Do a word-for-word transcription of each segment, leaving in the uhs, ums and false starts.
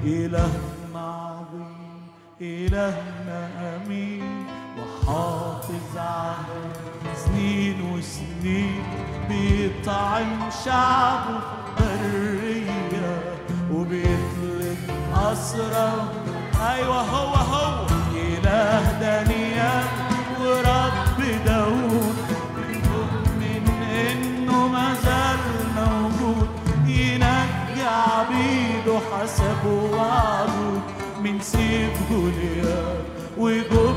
إلهنا عظيم، إلهنا أمين وحافظ عهد سنين وسنين، بيطعم شعبه في البرية وبيطلق أسرى. أيوة هو هو إله دانيال ورب داود، بنؤمن إنه ما زال موجود ينجي عبيده حسب وعده من سيف جوليات وجب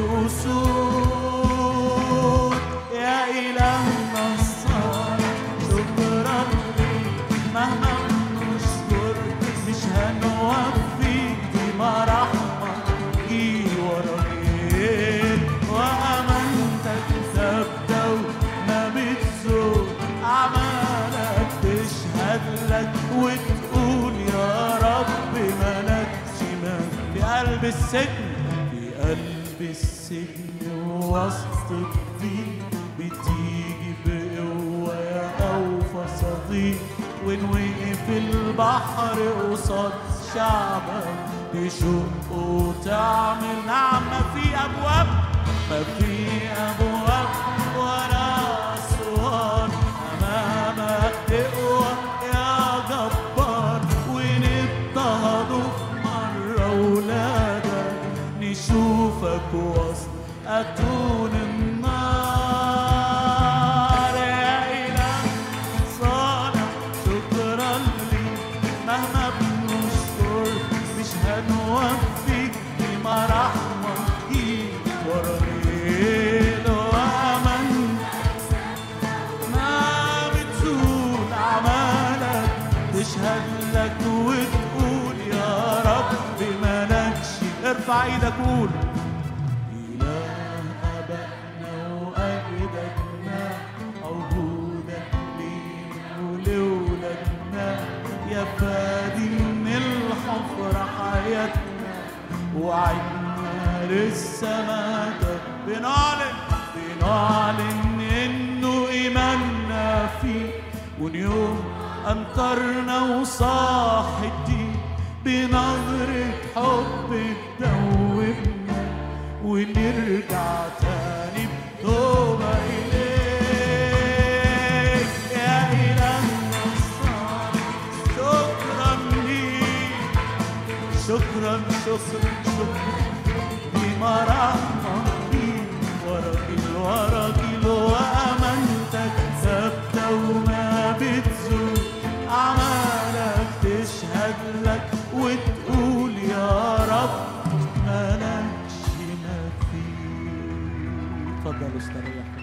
أسود. يا إلهنا الصالح شكرا ليك، مهما بنشكر مش هنوفيك، دي مراحمك جيل ورا جيل، وأمانتك ثابتة وما بتزول، أعمالك تشهد لك وتقول يا رب مالكش مال. في قلب السجن، في قلب السجن ووسط الضيق، بتيجي بقوة يا أوفى صديق، وإن وقف البحر قصاد شعبك تشق وتعمل. نعم ما في أبواب، ما في أبواب ولا أسوار أمامك تقوى يا جبار، وإن اضطهدوا في مرة ولادك نشوفك وسط أتون النار. يا إله صالح شكرا ليك، مهما بنشكر مش هنوفيك، بمراحمك جيل ورا جيل، وأمانتك ما بتزول، أعمالك تشهد لك وتقول يا رب مالكش. ارفع ايدك قول يا فادي من الحفرة حياتنا وعدنا للسماء. بنعلن بنعلن إنه إيماننا فيه، واليوم أنكرنا وصاح الدين، بنظرة حب تدوبنا ونرجع تاني بتوبة إليك. يا إلهنا الصالح شكرا ليك، شكرا شكرا شكرا بمراحمك جيل ورا جيل ورا جيل، وأمانتك ثابتة وما بتزول، أعمالك تشهد لك وتقول يا رب مالكش ما فيه. اتفضل استريح.